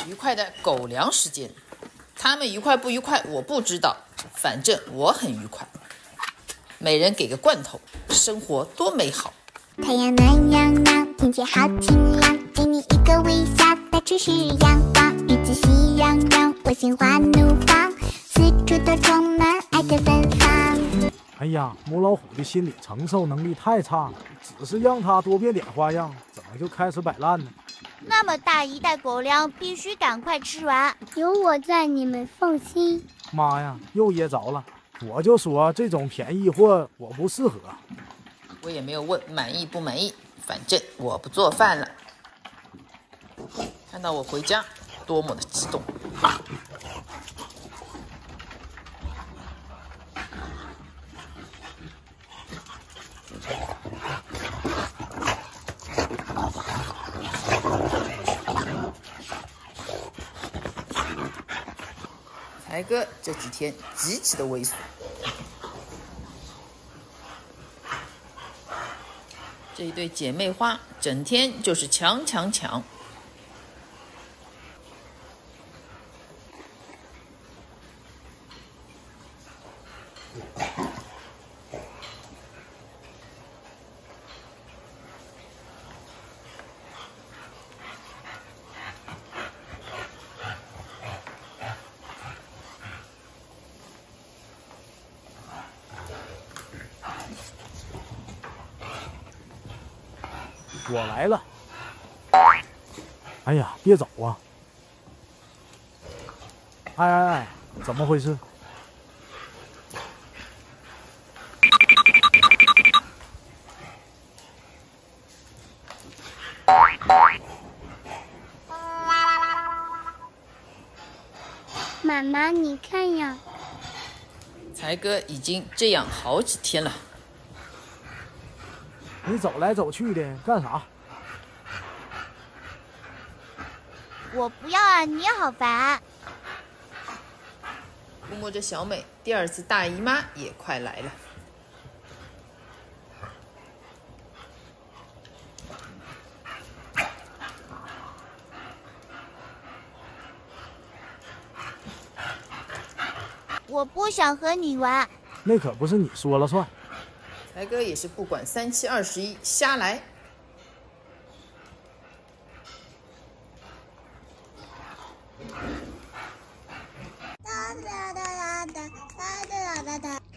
愉快的狗粮时间，他们愉快不愉快我不知道，反正我很愉快。每人给个罐头，生活多美好。 太阳暖洋洋，天气好晴朗，给你一个微笑，到处是阳光。日子喜洋洋，我心花怒放，四处都充满爱的芬芳。 哎呀，母老虎的心理承受能力太差了，只是让它多变点花样，怎么就开始摆烂呢？ 那么大一袋狗粮，必须赶快吃完。 有我在，你们放心。 妈呀，又噎着了！我就说这种便宜货我不适合。 我也没有问满意不满意，反正我不做饭了。看到我回家，多么的激动！才哥这几天极其的猥琐，这一对姐妹花整天就是抢。 我来了！哎呀，别走啊！哎，怎么回事？ 妈妈，你看呀， 才哥已经这样好几天了。 你走来走去的干啥？ 我不要啊，你好烦。 估摸着小美第二次大姨妈也快来了。 我不想和你玩。 那可不是你说了算。 才哥也是不管3七21，瞎来。 哒哒哒哒哒哒哒哒哒。